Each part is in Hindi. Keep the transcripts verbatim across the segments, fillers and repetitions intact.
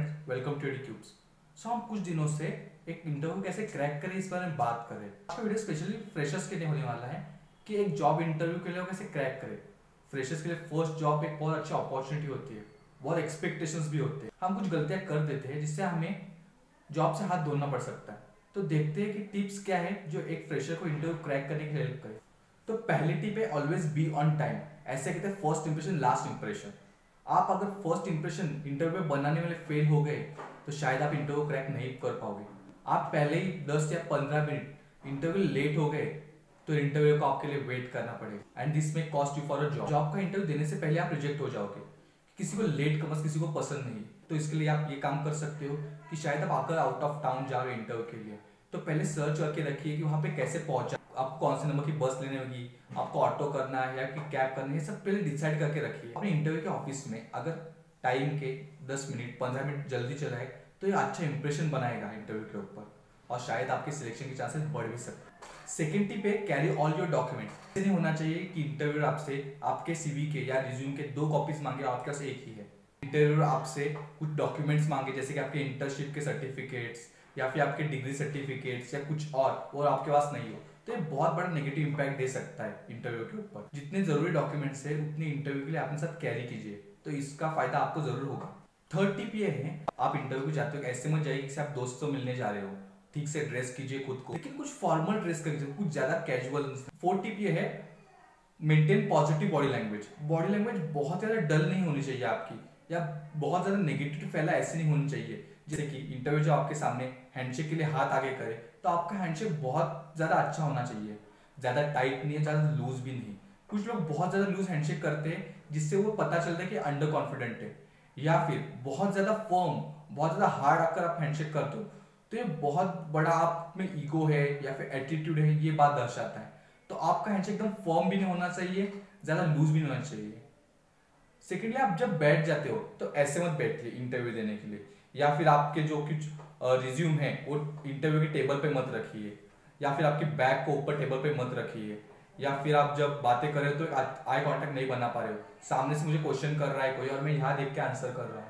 फ्रेंड्स, वेलकम टू एडीक्यूब्स। सो हम कुछ दिनों से एक इंटरव्यू कैसे क्रैक करें इस बारे में बात करें। आज का वीडियो स्पेशली फ्रेशर्स के लिए होने वाला है कि एक जॉब इंटरव्यू के लिए वो कैसे क्रैक करें। फ्रेशर्स के लिए फर्स्ट जॉब एक बहुत अच्छी अपॉर्चुनिटी होती है, बहुत एक्सपेक्टेशंस भी होते हैं। हम कुछ गलतियां कर देते हैं जिससे हमें जॉब से हाथ धोना पड़ सकता है। तो देखते हैं कि टिप्स क्या है जो एक फ्रेशर को इंटरव्यू क्रैक करने की हेल्प करे। तो पहली टिप है ऑलवेज बी ऑन टाइम। ऐसे कहते हैं फर्स्ट इंप्रेशन लास्ट इंप्रेशन। आप अगर फर्स्ट इंप्रेशन इंटरव्यू बनाने वाले फेल हो गए तो शायद आप इंटरव्यू क्रैक नहीं कर पाओगे। आप पहले ही दस या पंद्रह मिनट इंटरव्यू लेट हो गए तो इंटरव्यू को आपके लिए वेट करना पड़ेगा and this may cost you for a job. Job का इंटरव्यू देने से पहले आप रिजेक्ट हो जाओगे। किसी को लेट कमर्स किसी को पसंद नहीं, तो इसके लिए आप ये काम कर सकते हो कि शायद आप आकर आउट ऑफ टाउन जा रहे हो इंटरव्यू के लिए, तो पहले सर्च करके रखिए कि वहाँ पे कैसे पहुंचा, आपको कौन से नंबर की बस लेने होगी, आपको ऑटो करना है या कि कैब करनी है, सब पहले डिसाइड करके रखिए। अपने इंटरव्यू के ऑफिस में अगर टाइम के दस मिनट पंद्रह मिनट जल्दी चलाए तो ये अच्छा इंप्रेशन बनाएगा इंटरव्यू के ऊपर और शायद आपके सिलेक्शन के चांसेस बढ़ भी सकते हैं। सेकेंड टिप है कैरी ऑल योर डॉक्यूमेंट। ऐसे नहीं होना चाहिए कि इंटरव्यूअर आपसे आपके सीवी के या रिज्यूम के दो कॉपीज मांगे और आपके पास एक ही है। इंटरव्यूअर आपसे कुछ डॉक्यूमेंट्स मांगे जैसे कि आपके इंटर्नशिप के सर्टिफिकेट्स या फिर आपके डिग्री सर्टिफिकेट्स या कुछ और और आपके पास नहीं हो तो ये बहुत बड़ा नेगेटिव इंपैक्ट दे सकता है इंटरव्यू के ऊपर। जितने जरूरी डॉक्यूमेंट्स है उतने इंटरव्यू के लिए अपने साथ कैरी कीजिए, तो इसका फायदा आपको जरूर होगा। थर्ड टिप ये है, आप इंटरव्यू जाते हो ऐसे मत जाइए कि आप दोस्तों मिलने जा रहे हो। ठीक से ड्रेस कीजिए खुद को, लेकिन कुछ फॉर्मल ड्रेस कीजिए, कुछ ज्यादा कैजुअल। फोर्थ टिप ये है maintain positive body language. Body language बहुत ज्यादा डल नहीं होनी चाहिए आपकी या बहुत ज्यादा नेगेटिव फैला ऐसे नहीं होनी चाहिए। जैसे कि इंटरव्यू जो आपके सामने हैंडशेक के लिए हाथ आगे करे तो आपका हैंडशेक बहुत ज्यादा अच्छा होना चाहिए, ज्यादा टाइट नहीं है, ज्यादा लूज भी नहीं। कुछ लोग बहुत ज्यादा लूज हैंडशेक करते हैं जिससे वो पता चलता है कि अंडर कॉन्फिडेंट है, या फिर बहुत ज्यादा फर्म बहुत ज्यादा हार्ड आकर आप हैंडशेक करते हो तो ये बहुत बड़ा आप में ईगो है या फिर एटीट्यूड है, ये बात दर्शाता है। तो आपका हैंडशेक एकदम फर्म भी नहीं होना चाहिए, ज्यादा लूज भी नहीं होना चाहिए। सेकेंडली, आप जब बैठ जाते हो तो ऐसे मत बैठिए इंटरव्यू देने के लिए, या फिर आपके जो कुछ रिज्यूम है वो इंटरव्यू के टेबल पे मत रखिए, या फिर आपके बैग को ऊपर टेबल पे मत रखिए, या फिर आप जब बातें कर रहे हो तो आई कांटेक्ट नहीं बना पा रहे हो, सामने से मुझे क्वेश्चन कर रहा है कोई और मैं यहाँ देख के आंसर कर रहा हूँ,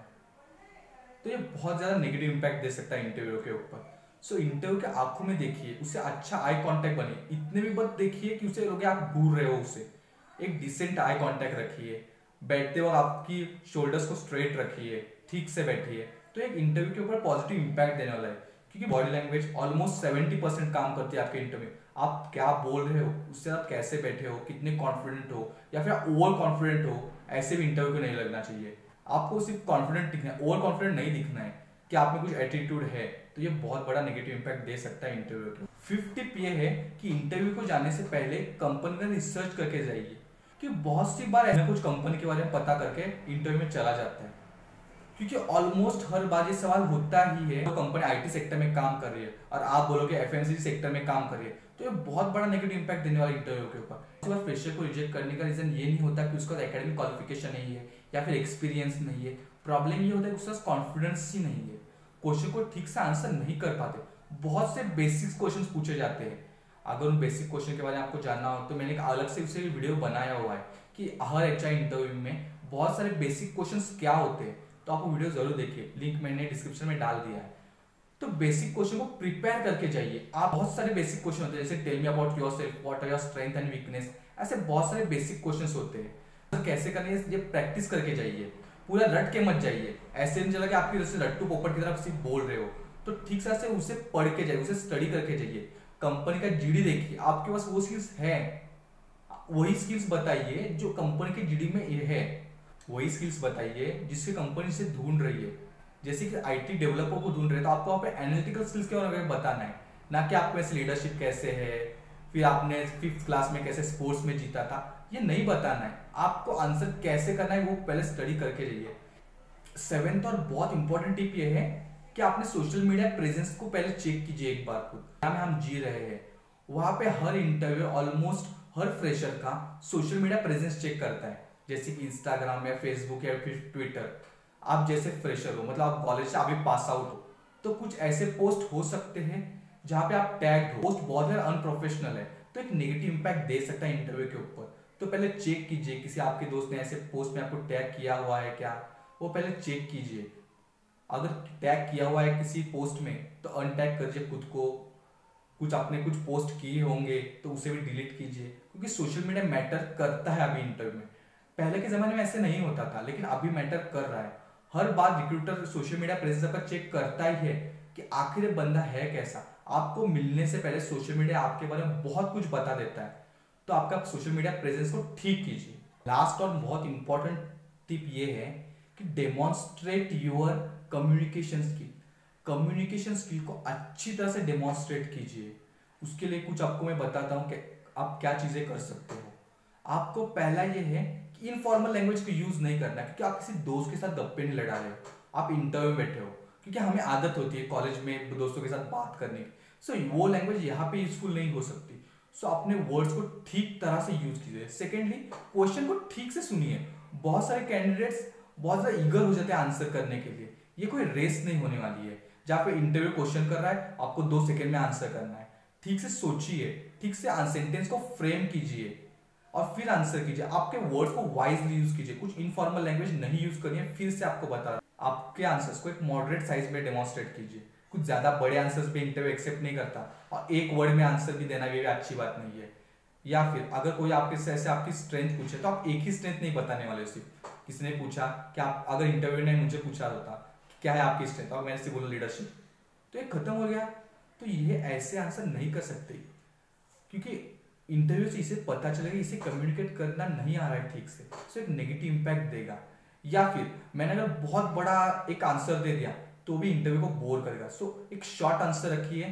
तो ये बहुत ज्यादा नेगेटिव इंपैक्ट दे सकता है इंटरव्यू के ऊपर। सो so, इंटरव्यू के आंखों में देखिए, उससे अच्छा आई कांटेक्ट बनिए। इतने भी मत देखिए कि उसे लोग आप घूर रहे हो, उससे एक डिसेंट आई कांटेक्ट रखिए। बैठते वक्त आपकी शोल्डर्स को स्ट्रेट रखिए, ठीक से बैठिए, तो एक इंटरव्यू के ऊपर पॉजिटिव इंपैक्ट देने वाला है। क्योंकि body language almost seventy percent काम करती है आपके इंटरव्यू। आप क्या बोल रहे हो, उससे आप कैसे बैठे हो, कितने कॉन्फिडेंट हो या फिर आप ओवर कॉन्फिडेंट हो, ऐसे भी इंटरव्यू को नहीं लगना चाहिए। आपको सिर्फ कॉन्फिडेंट दिखना है, ओवर कॉन्फिडेंट नहीं दिखना है कि आप में कुछ एटीट्यूड है, तो ये बहुत बड़ा नेगेटिव इंपैक्ट दे सकता है इंटरव्यू के। फिफ्थ टिप ये है कि इंटरव्यू को जाने से पहले कंपनी का रिसर्च करके जाइए, कि बहुत सी बार ऐसा कुछ कंपनी के बारे में पता करके इंटरव्यू में चला जाता है, क्योंकि ऑलमोस्ट हर बार ये सवाल होता ही है, तो कंपनी आईटी सेक्टर में काम कर रही है और आप बोलोगे एफएमसीजी सेक्टर में काम कर रही है, तो ये बहुत बड़ा नेगेटिव इंपैक्ट देने वाला इंटरव्यू के ऊपर। इस बार फ्रेशर को रिजेक्ट करने का रीजन ये नहीं होता कि उसका एकेडमिक क्वालिफिकेशन नहीं है या फिर एक्सपीरियंस नहीं है। प्रॉब्लम ये होता है कि उसका कॉन्फिडेंस ही नहीं है, क्वेश्चन को ठीक से आंसर नहीं कर पाते। बहुत से बेसिक क्वेश्चन पूछे जाते हैं। अगर उन बेसिक क्वेश्चन के बारे में आपको जानना हो तो मैंने एक अलग से उसे वीडियो बनाया हुआ है कि हर एचआर इंटरव्यू में बहुत सारे बेसिक क्वेश्चंस क्या होते हैं, तो आप वो वीडियो जरूर देखिए, लिंक मैंने डिस्क्रिप्शन में डाल दिया है। तो बेसिक क्वेश्चन को प्रिपेयर करके जाइए आप। बहुत सारे बेसिक क्वेश्चन होते हैं जैसे tell me about yourself, what are your strength and weakness, ऐसे बहुत सारे बेसिक क्वेश्चंस होते हैं। तो कैसे करनी है ये प्रैक्टिस करके जाइए, पूरा रट के मत जाइए। ऐसे नहीं चला कि आपकी जैसे लट्टू पोपट की तरफ सिर्फ बोल रहे हो, तो ठीक से उसे पढ़ के जाइए, उसे स्टडी करके जाइए। कंपनी का जीडी देखिए, आपके पास वो स्किल्स है, वही स्किल्स बताइए जो कंपनी के जीडी में ये है, वही स्किल्स बताइए जिससे कंपनी से ढूंढ रही है। जैसे कि आईटी डेवलपर को ढूंढ रहे हैं तो आपको वहाँ पे एनालिटिकल स्किल्स के बारे में बताना है, ना कि आपको ऐसे लीडरशिप कैसे है, फिर आपने फिफ्थ क्लास में कैसे स्पोर्ट्स में जीता था, ये नहीं बताना है। आपको आंसर कैसे करना है वो पहले स्टडी करके जाइए। सेवेंथ और बहुत इंपॉर्टेंट टिप ये है कि आपने सोशल मीडिया प्रेजेंस को पहले चेक कीजिए एक बार खुद, जहाँ में हम जी रहे हैं वहां पे हर इंटरव्यू ऑलमोस्ट हर फ्रेशर का सोशल मीडिया प्रेजेंस चेक करता है, जैसे कि इंस्टाग्राम या फेसबुक या फिर ट्विटर। आप जैसे फ्रेशर हो, मतलब आप कॉलेज से अभी पास आउट हो, तो कुछ ऐसे पोस्ट हो सकते हैं जहां पे आप टैग हो, पोस्ट बहुत ज्यादा अनप्रोफेशनल है, तो एक नेगेटिव इंपैक्ट दे सकता है इंटरव्यू के ऊपर। तो पहले चेक कीजिए किसी आपके दोस्त ने ऐसे पोस्ट में आपको टैग किया हुआ है क्या, वो पहले चेक कीजिए। अगर टैग किया हुआ है किसी पोस्ट में तो अनटैग करिए खुद को। कुछ आपने कुछ पोस्ट किए होंगे तो उसे भी डिलीट कीजिए, क्योंकि सोशल मीडिया मैटर करता है अभी इंटरव्यू में। पहले के जमाने में ऐसे नहीं होता था, लेकिन अभी मैटर कर रहा है। हर बार रिक्रूटर सोशल मीडिया प्रेजेंस आपका चेक करता ही है कि आखिर ये बंदा है कैसा। आपको मिलने से पहले सोशल मीडिया आपके बारे में बहुत कुछ बता देता है, तो आपका सोशल मीडिया प्रेजेंस को ठीक कीजिए। लास्ट और बहुत इंपॉर्टेंट टिप ये है कि demonstrate your communication skill. Communication skill को अच्छी तरह से डेमोन्स्ट्रेट कीजिए। उसके लिए कुछ आपको मैं बताता हूँ कि आप क्या चीजें कर सकते हो। आपको पहला ये है कि इनफॉर्मल लैंग्वेज को यूज नहीं करना, क्योंकि आप किसी दोस्त के साथ गप्पे नहीं लड़ा रहे हो, आप इंटरव्यू में बैठे हो। क्योंकि हमें आदत होती है कॉलेज में दोस्तों के साथ बात करने की, सो so, वो लैंग्वेज यहाँ पे यूजफुल नहीं हो सकती। सो so, अपने वर्ड्स को ठीक तरह से यूज कीजिए। सेकेंडली, क्वेश्चन को ठीक से सुनिए। बहुत सारे कैंडिडेट्स बहुत ज्यादा ईगर हो जाते हैं आंसर करने के लिए। ये कोई रेस नहीं होने वाली है जहाँ पे इंटरव्यू क्वेश्चन कर रहा है, आपको दो सेकेंड में आंसर करना है। ठीक से सोचिए, ठीक से सेंटेंस को फ्रेम कीजिए और फिर आंसर कीजिए। आपके वर्ड्स को वाइजली यूज कीजिए, कुछ इनफॉर्मल लैंग्वेज नहीं यूज करनी है। फिर से आपको बता रहा हूं, आपके आंसर्स को एक मॉडरेट साइज में डेमोन्स्ट्रेट कीजिए। कुछ ज्यादा बड़े आंसर्स भी इंटरव्यू एक्सेप्ट नहीं करता, और एक वर्ड में आंसर भी देना भी अच्छी बात नहीं है। या फिर अगर कोई आपके से ऐसे आपकी स्ट्रेंथ पूछे तो आप एक ही स्ट्रेंथ नहीं बताने वाले। सिर्फ किसी ने पूछा कि आप, अगर इंटरव्यू ने मुझे पूछा होता क्या है आपकी स्ट्रेंथ और मैंने से बोला लीडरशिप, तो ये खत्म हो गया। तो ये ऐसे आंसर नहीं कर सकते, क्योंकि इंटरव्यू से इसे पता चलेगा इसे कम्युनिकेट करना नहीं आ रहा है ठीक से, सो एक नेगेटिव इंपैक्ट देगा। या फिर मैंने अगर बहुत बड़ा एक आंसर दे दिया तो भी इंटरव्यू को बोर करेगा। सो एक शॉर्ट आंसर रखिए,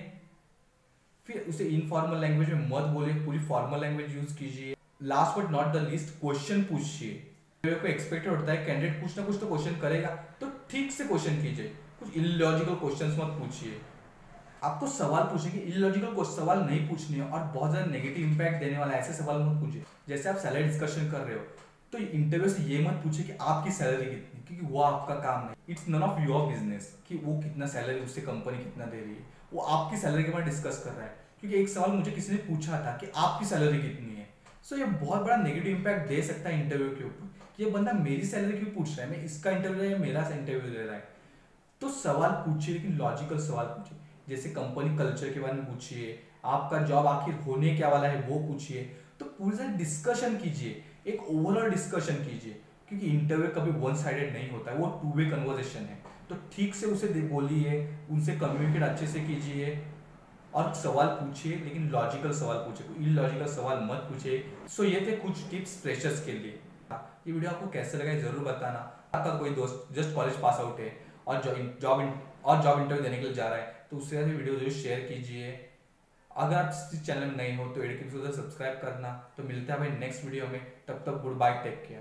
फिर उसे इनफॉर्मल लैंग्वेज में मत बोलिए, पूरी फॉर्मल लैंग्वेज यूज कीजिए। Last but not the least, question पूछिए। इंटरव्यू को एक्सपेक्टेड होता है कैंडिडेट कुछ ना कुछ तो क्वेश्चन करेगा, तो ठीक से क्वेश्चन कीजिए। कुछ इलॉजिकल क्वेश्चंस मत पूछिए। आपको सवाल पूछेंगे, इलॉजिकल सवाल नहीं पूछनी है और बहुत ज्यादा नेगेटिव इंपैक्ट देने वाला ऐसे सवाल मत पूछिए। जैसे आप सैलरी डिस्कशन कर रहे हो तो इंटरव्यू से ये मत पूछिए कि आपकी सैलरी कितनी, क्योंकि वो आपका काम नहीं। It's none of your business कि वो कितना सैलरी, उससे कंपनी कितना दे रही है। वो आपकी सैलरी के बारे में डिस्कस कर रहा है। क्योंकि एक सवाल मुझे किसी ने पूछा था कि आपकी सैलरी कितनी है, सो ये बहुत बड़ा नेगेटिव इंपैक्ट दे सकता है इंटरव्यू के ऊपर कि ये बंदा मेरी सैलरी क्यों पूछ रहा है, मैं इसका इंटरव्यू या मेरा इंटरव्यू ले रहा है। तो सवाल पूछिए, लेकिन लॉजिकल सवाल पूछिए। जैसे कंपनी कल्चर के बारे में पूछिए, आपका जॉब आखिर होने क्या वाला है वो पूछिए। तो पूरी तरह डिस्कशन कीजिए, एक ओवरऑल डिस्कशन कीजिए, क्योंकि इंटरव्यू कभी वन साइडेड नहीं होता है, वो टू वे कन्वर्सेशन है। तो ठीक से उसे बोलिए, उनसे कम्युनिकेट अच्छे से कीजिए और सवाल पूछिए, लेकिन लॉजिकल सवाल पूछिए, कोई इलॉजिकल सवाल मत पूछिए। सो ये थे कुछ टिप्स फ्रेशर्स के लिए। ये वीडियो आपको कैसे लगा जरूर बताना। आपका कोई दोस्त जस्ट कॉलेज पास आउट है और जॉब और जॉब इंटरव्यू देने के लिए जा रहा है तो उससे वीडियो जरूर शेयर कीजिए। अगर आप इस चैनल में नए हो तो एडुकेट सब्सक्राइब करना। तो मिलते हैं भाई नेक्स्ट वीडियो में, तब तक गुड बाय, टेक केयर।